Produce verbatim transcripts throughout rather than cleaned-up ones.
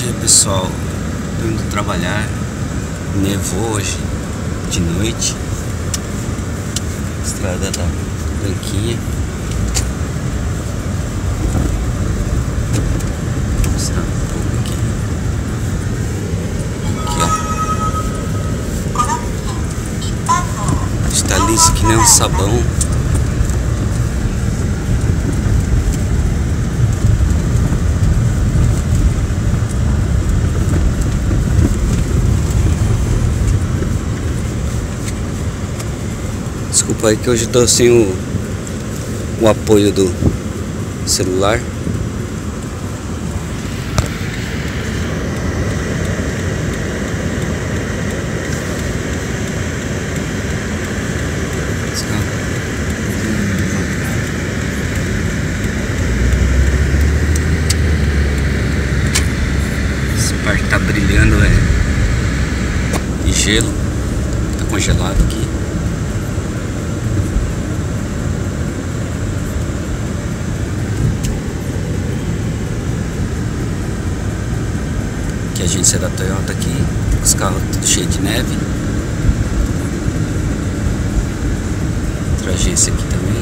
dia, pessoal. Tô indo trabalhar. Nevou hoje de noite. A estrada tá branquinha. Vou mostrar um pouco aqui. Aqui, ó. Está liso que nem um sabão. Desculpa aí que hoje estou sem o, o apoio do celular. Essa parte tá brilhando, é de gelo, tá congelado aqui. A agência da Toyota aqui, os carros tudo cheio de neve. Outra agência aqui também.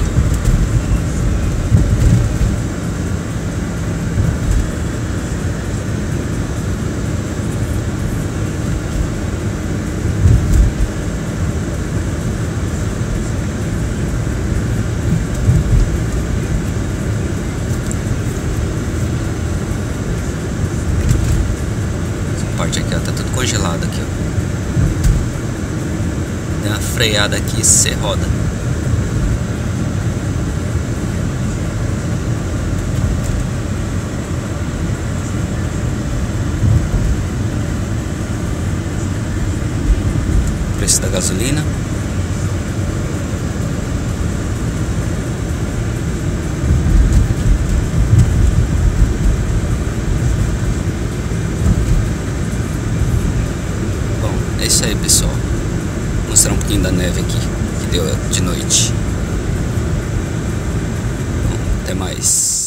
Parte aqui, ó, tá tudo congelado aqui, ó. Deu uma freada aqui e você roda. Preço da gasolina. É isso aí, pessoal. Vou mostrar um pouquinho da neve aqui que deu de noite. Bom, até mais.